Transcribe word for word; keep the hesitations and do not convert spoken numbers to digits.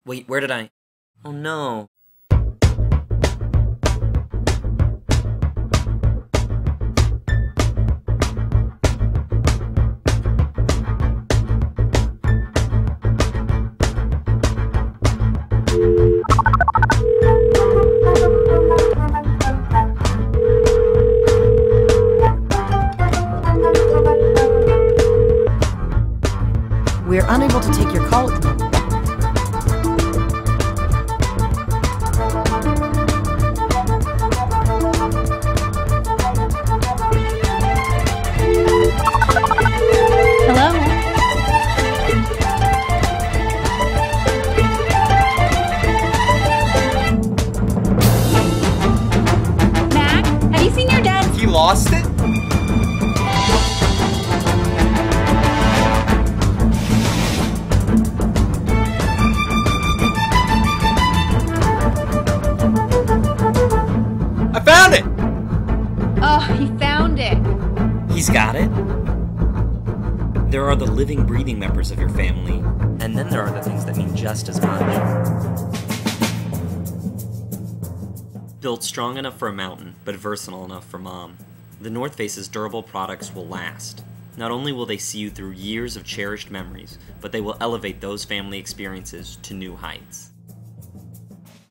Wait, where did I... Oh no. We're unable to take your call at the moment. Hello? Mac, have you seen your dad? He lost it? I found it! Oh, he found it. He's got it? There are the living, breathing members of your family, and then there are the things that mean just as much. Built strong enough for a mountain, but versatile enough for Mom, the North Face's durable products will last. Not only will they see you through years of cherished memories, but they will elevate those family experiences to new heights.